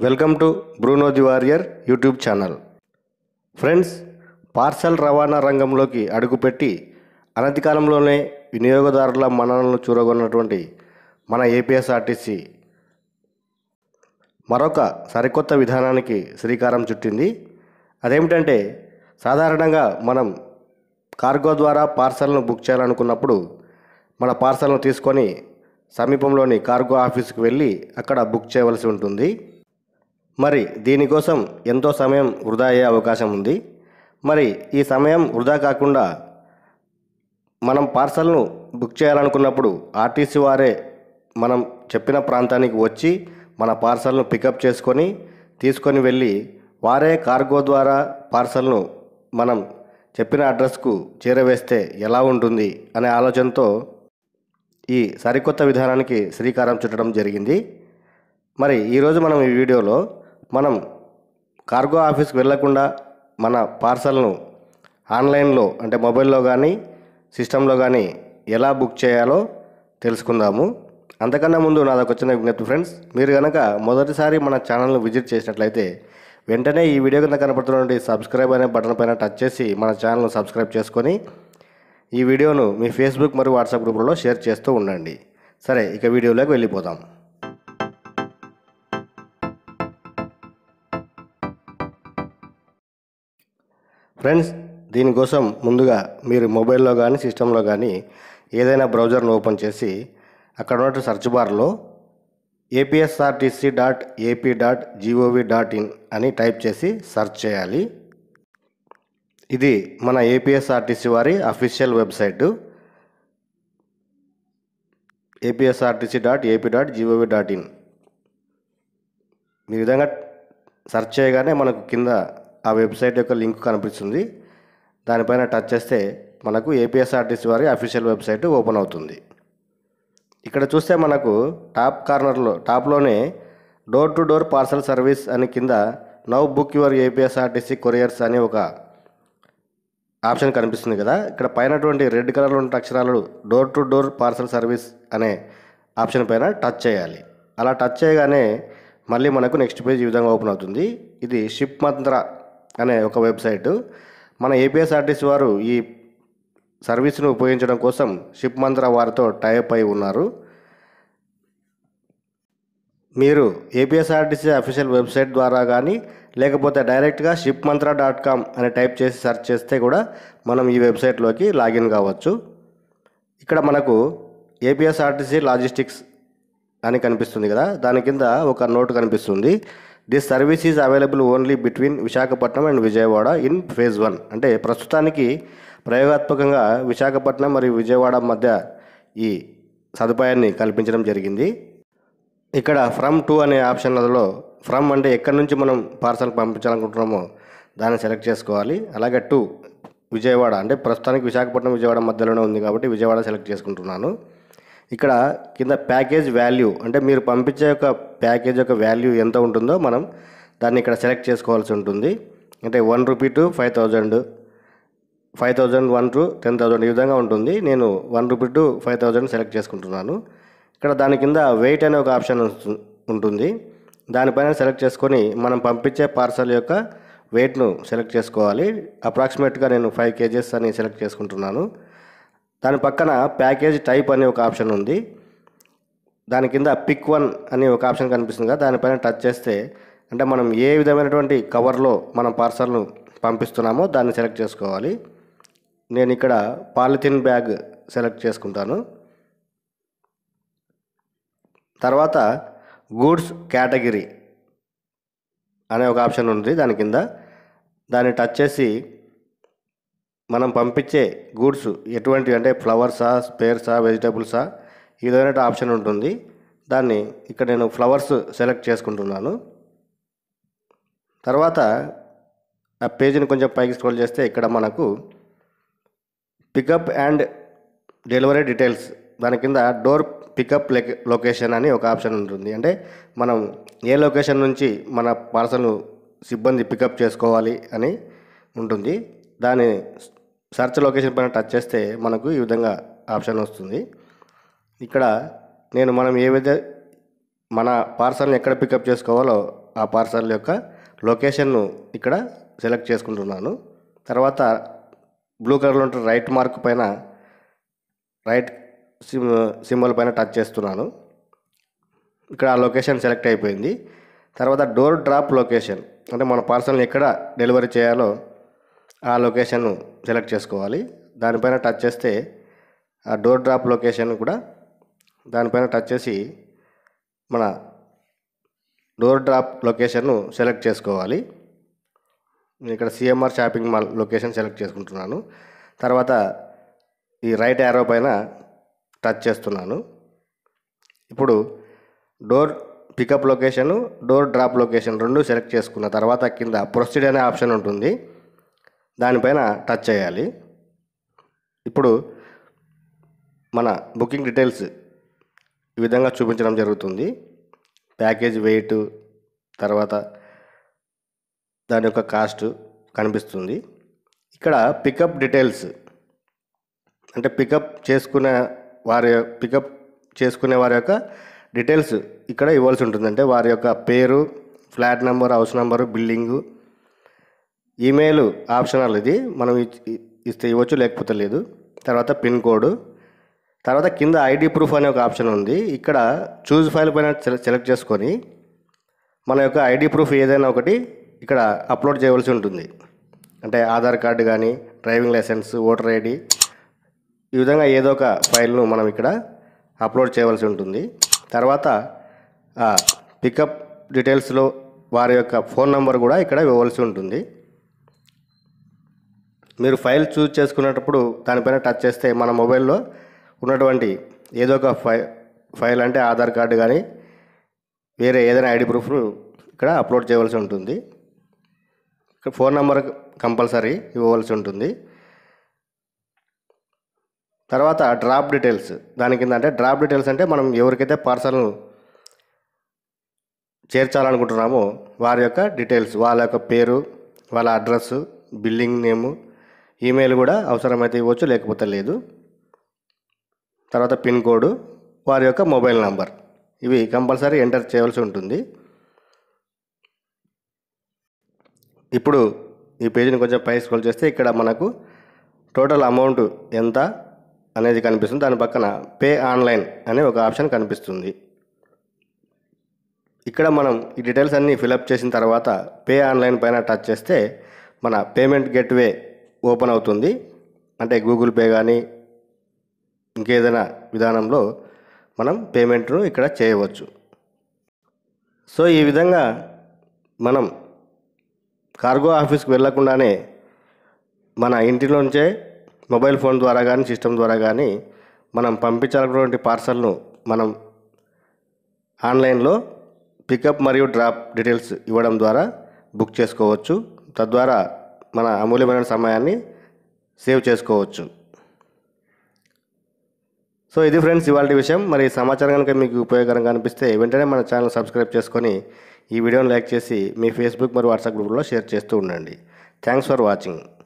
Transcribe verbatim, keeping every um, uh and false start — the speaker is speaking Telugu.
Welcome to Bruno the warrior YouTube channel. Friends, parcel రవాణా రంగంలోకి అడుగుపెట్టి అనతి కాలంలోనే వినియోగదారుల మన్ననలను చూరగొన్నటువంటి మన ఏపీఎస్ఆర్టీసీ మరొక సరికొత్త విధానానికి శ్రీకారం చుట్టింది. అదేమిటంటే, సాధారణంగా మనం కార్గో ద్వారా పార్సల్ను బుక్ చేయాలనుకున్నప్పుడు మన పార్సల్ను తీసుకొని సమీపంలోని కార్గో ఆఫీస్కి వెళ్ళి అక్కడ బుక్ చేయవలసి ఉంటుంది. మరి దీనికోసం ఎంతో సమయం వృధా అయ్యే అవకాశం ఉంది. మరి ఈ సమయం వృధా కాకుండా మనం పార్సల్ను బుక్ చేయాలనుకున్నప్పుడు ఆర్టీసీ వారే మనం చెప్పిన ప్రాంతానికి వచ్చి మన పార్సల్ను పికప్ చేసుకొని తీసుకొని వెళ్ళి వారే కార్గో ద్వారా పార్సల్ను మనం చెప్పిన అడ్రస్కు చేరవేస్తే ఎలా ఉంటుంది అనే ఆలోచనతో ఈ సరికొత్త విధానానికి శ్రీకారం చుట్టడం జరిగింది. మరి ఈరోజు మనం ఈ వీడియోలో మనం కార్గో ఆఫీస్కి వెళ్ళకుండా మన పార్సల్ను ఆన్లైన్లో అంటే మొబైల్లో కానీ సిస్టంలో కానీ ఎలా బుక్ చేయాలో తెలుసుకుందాము. అంతకన్నా ముందు నాదొక చిన్న విజ్ఞప్తి ఫ్రెండ్స్, మీరు కనుక మొదటిసారి మన ఛానల్ను విజిట్ చేసినట్లయితే వెంటనే ఈ వీడియో కింద కనపడుతున్నటువంటి సబ్స్క్రైబ్ అనే బటన్ పైన టచ్ చేసి మన ఛానల్ను సబ్స్క్రైబ్ చేసుకొని ఈ వీడియోను మీ ఫేస్బుక్ మరియు వాట్సాప్ గ్రూపులలో షేర్ చేస్తూ ఉండండి. సరే, ఇక వీడియోలోకి వెళ్ళిపోదాం. ఫ్రెండ్స్, దీనికోసం ముందుగా మీరు మొబైల్లో కానీ సిస్టంలో కానీ ఏదైనా బ్రౌజర్ను ఓపెన్ చేసి అక్కడ ఉన్న సెర్చ్ బార్లో APSRTC dot AP dot G O V dot in అని టైప్ చేసి సెర్చ్ చేయాలి. ఇది మన ఏపీఎస్ఆర్టీసీ వారి official website APSRTC dot AP dot G O V dot in. ఈ విధంగా సెర్చ్ చేయగానే మనకు కింద ఆ వెబ్సైట్ యొక్క లింక్ కనిపిస్తుంది. దానిపైన టచ్ చేస్తే మనకు ఏపీఎస్ఆర్టీసీ వారి అఫీషియల్ వెబ్సైట్ ఓపెన్ అవుతుంది. ఇక్కడ చూస్తే మనకు టాప్ కార్నర్లో టాప్లోనే door to door parcel service అని కింద now book your APSRTC couriers అని ఒక ఆప్షన్ కనిపిస్తుంది కదా. ఇక్కడ పైనటువంటి రెడ్ కలర్లో ఉన్న అక్షరాలు door to door parcel service అనే ఆప్షన్ పైన టచ్ చేయాలి. అలా టచ్ చేయగానే మళ్ళీ మనకు నెక్స్ట్ పేజ్ ఈ విధంగా ఓపెన్ అవుతుంది. ఇది షిప్ మంత్ర అనే ఒక వెబ్సైటు. మన ఏపీఎస్ఆర్టీసీ వారు ఈ సర్వీస్ను ఉపయోగించడం కోసం షిప్ మంత్ర వారితో టైప్ అయి ఉన్నారు. మీరు ఏపీఎస్ఆర్టీసీ అఫీషియల్ వెబ్సైట్ ద్వారా కానీ లేకపోతే డైరెక్ట్గా షిప్ మంత్ర డాట్ కామ్ అని టైప్ చేసి సెర్చ్ చేస్తే కూడా మనం ఈ వెబ్సైట్లోకి లాగిన్ కావచ్చు. ఇక్కడ మనకు ఏపీఎస్ఆర్టీసీ లాజిస్టిక్స్ అని కనిపిస్తుంది కదా, దాని కింద ఒక నోట్ కనిపిస్తుంది. This service is available only between Visakhapatnam and Vijayawada in phase one. అంటే ప్రస్తుతానికి ప్రయోగాత్మకంగా విశాఖపట్నం మరియు విజయవాడ మధ్య ఈ సదుపాయాన్ని కల్పించడం జరిగింది. ఇక్కడ ఫ్రమ్ టు అనే ఆప్షన్లలో ఫ్రమ్ అంటే ఎక్కడి నుంచి మనం పార్సల్ పంపించాలనుకుంటున్నామో దాన్ని సెలెక్ట్ చేసుకోవాలి. అలాగే టు విజయవాడ అంటే ప్రస్తుతానికి విశాఖపట్నం విజయవాడ మధ్యలోనే ఉంది కాబట్టి విజయవాడ సెలెక్ట్ చేసుకుంటున్నాను. ఇక్కడ కింద ప్యాకేజ్ వాల్యూ అంటే మీరు పంపించే యొక్క ప్యాకేజ్ యొక్క వాల్యూ ఎంత ఉంటుందో మనం దాన్ని ఇక్కడ సెలెక్ట్ చేసుకోవాల్సి ఉంటుంది. అంటే one rupee to five thousand five thousand one to ten thousand ఈ విధంగా ఉంటుంది. నేను one rupee to five thousand select చేసుకుంటున్నాను. ఇక్కడ దాని కింద వెయిట్ అనే ఒక ఆప్షన్ ఉంటుంది. దానిపైన సెలెక్ట్ చేసుకొని మనం పంపించే పార్సల్ యొక్క వెయిట్ను సెలెక్ట్ చేసుకోవాలి. అప్రాక్సిమేట్గా నేను ఫైవ్ కేజెస్ అని సెలెక్ట్ చేసుకుంటున్నాను. దాని పక్కన ప్యాకేజ్ టైప్ అనే ఒక ఆప్షన్ ఉంది. దాని కింద పిక్ వన్ అని ఒక ఆప్షన్ కనిపిస్తుంది కదా, దానిపైన టచ్ చేస్తే అంటే మనం ఏ విధమైనటువంటి కవర్లో మనం పార్సల్ను పంపిస్తున్నామో దాన్ని సెలెక్ట్ చేసుకోవాలి. నేను ఇక్కడ పాలిథిన్ బ్యాగ్ సెలెక్ట్ చేసుకుంటాను. తర్వాత గూడ్స్ కేటగిరీ అనే ఒక ఆప్షన్ ఉంది దాని కింద. దాన్ని టచ్ చేసి మనం పంపించే గూడ్స్ ఎటువంటి అంటే ఫ్లవర్సా, స్పేర్సా, వెజిటేబుల్సా ఈ విధమైన ఆప్షన్ ఉంటుంది. దాన్ని ఇక్కడ నేను ఫ్లవర్స్ సెలెక్ట్ చేసుకుంటున్నాను. తర్వాత ఆ పేజీని కొంచెం పైకి స్క్రోల్ చేస్తే ఇక్కడ మనకు పికప్ అండ్ డెలివరీ డీటెయిల్స్ దాని కింద డోర్ పికప్ లొకేషన్ అని ఒక ఆప్షన్ ఉంటుంది. అంటే మనం ఏ లొకేషన్ నుంచి మన పార్సల్ను సిబ్బంది పికప్ చేసుకోవాలి అని ఉంటుంది. దాని సెర్చ్ లొకేషన్ పైన టచ్ చేస్తే మనకు ఈ విధంగా ఆప్షన్ వస్తుంది. ఇక్కడ నేను మనం ఏ విధంగా మన పార్సల్ని ఎక్కడ పికప్ చేసుకోవాలో ఆ పార్సల్ యొక్క లొకేషన్ను ఇక్కడ సెలెక్ట్ చేసుకుంటున్నాను. తర్వాత బ్లూ కలర్లో ఉంటే రైట్ మార్క్ పైన రైట్ సిమ్ సింబల్ పైన టచ్ చేస్తున్నాను. ఇక్కడ ఆ లొకేషన్ సెలెక్ట్ అయిపోయింది. తర్వాత డోర్ డ్రాప్ లొకేషన్ అంటే మన పార్సల్ని ఎక్కడ డెలివరీ చేయాలో ఆ లొకేషన్ను సెలెక్ట్ చేసుకోవాలి. దానిపైన టచ్ చేస్తే ఆ డోర్ డ్రాప్ లొకేషన్ కూడా దానిపైన టచ్ చేసి మన డోర్ డ్రాప్ లొకేషన్ను సెలెక్ట్ చేసుకోవాలి. నేను ఇక్కడ CMR shopping mall location select చేసుకుంటున్నాను. తర్వాత ఈ రైట్ యారో పైన టచ్ చేస్తున్నాను. ఇప్పుడు door pickup location door drop location రెండు సెలెక్ట్ చేసుకున్న తర్వాత కింద ప్రొసీడ్ అనే ఆప్షన్ ఉంటుంది, దానిపైన టచ్ చేయాలి. ఇప్పుడు మన బుకింగ్ డీటెయిల్స్ ఈ విధంగా చూపించడం జరుగుతుంది. ప్యాకేజ్ వెయిట్, తర్వాత దాని యొక్క కాస్ట్ కనిపిస్తుంది. ఇక్కడ పికప్ డీటెయిల్స్ అంటే పికప్ చేసుకునే వారి పికప్ చేసుకునే వారి యొక్క డీటెయిల్స్ ఇక్కడ ఇవ్వాల్సి ఉంటుంది. అంటే వారి యొక్క పేరు, flat number, house number, building, email optional, ఇది మనం ఇస్తే ఇవ్వచ్చు లేకపోతే లేదు. తర్వాత పిన్ కోడ్, తర్వాత కింద ఐడి ప్రూఫ్ అనే ఒక ఆప్షన్ ఉంది. ఇక్కడ చూజ్ ఫైల్ పైన సెలెక్ట్ చేసుకొని మన యొక్క ఐడి ప్రూఫ్ ఏదైనా ఒకటి ఇక్కడ అప్లోడ్ చేయవలసి ఉంటుంది. అంటే ఆధార్ కార్డు కానీ, డ్రైవింగ్ లైసెన్స్, ఓటర్ ఐడి, ఈ విధంగా ఏదో ఒక ఫైల్ను మనం ఇక్కడ అప్లోడ్ చేయవలసి ఉంటుంది. తర్వాత పికప్ డీటెయిల్స్లో వారి యొక్క ఫోన్ నెంబర్ కూడా ఇక్కడ ఇవ్వవలసి ఉంటుంది. మీరు ఫైల్ చూజ్ చేసుకునేటప్పుడు దానిపైన టచ్ చేస్తే మన మొబైల్లో ఉన్నటువంటి ఏదో ఒక ఫై ఫైల్ అంటే ఆధార్ కార్డు కానీ వేరే ఏదైనా ఐడి ప్రూఫ్ ఇక్కడ అప్లోడ్ చేయవలసి ఉంటుంది. ఇక్కడ ఫోన్ నెంబర్ కంపల్సరీ ఇవ్వవలసి ఉంటుంది. తర్వాత డ్రాప్ డీటెయిల్స్, దాని కింద అంటే డ్రాప్ డీటెయిల్స్ అంటే మనం ఎవరికైతే పార్సల్ను చేర్చాలనుకుంటున్నామో వారి యొక్క డీటెయిల్స్, వాళ్ళ యొక్క పేరు, వాళ్ళ అడ్రస్, బిల్లింగ్ నేము, ఈమెయిల్ కూడా అవసరమైతే ఇవ్వచ్చు లేకపోతే లేదు. తర్వాత పిన్ కోడ్, వారి యొక్క మొబైల్ నంబర్, ఇవి కంపల్సరీ ఎంటర్ చేయవలసి ఉంటుంది. ఇప్పుడు ఈ పేజీని కొంచెం పై స్క్రోల్ చేస్తే ఇక్కడ మనకు టోటల్ అమౌంట్ ఎంత అనేది కనిపిస్తుంది. దాని పక్కన పే ఆన్లైన్ అనే ఒక ఆప్షన్ కనిపిస్తుంది. ఇక్కడ మనం ఈ డీటెయిల్స్ అన్నీ ఫిలప్ చేసిన తర్వాత పే ఆన్లైన్ పైన టచ్ చేస్తే మన పేమెంట్ గేట్వే ఓపెన్ అవుతుంది. అంటే గూగుల్ పే కానీ ఇంకేదైనా విధానంలో మనం పేమెంట్ను ఇక్కడ చేయవచ్చు. సో ఈ విధంగా మనం కార్గో ఆఫీస్కి వెళ్ళకుండానే మన ఇంటిలోంచే మొబైల్ ఫోన్ ద్వారా కానీ సిస్టమ్ ద్వారా కానీ మనం పంపించాలన్నటువంటి పార్సల్ను మనం ఆన్లైన్లో పికప్ మరియు డ్రాప్ డీటెయిల్స్ ఇవ్వడం ద్వారా బుక్ చేసుకోవచ్చు. తద్వారా మన అమూల్యమైన సమయాన్ని సేవ్ చేసుకోవచ్చు. సో ఇది ఫ్రెండ్స్ ఇవాళ విషయం. మరి సమాచారం కనుక మీకు ఉపయోగకరంగా అనిపిస్తే వెంటనే మన ఛానల్ సబ్స్క్రైబ్ చేసుకొని ఈ వీడియోని లైక్ చేసి మీ ఫేస్బుక్ మరియు వాట్సాప్ గ్రూప్లో షేర్ చేస్తూ ఉండండి. Thanks for watching.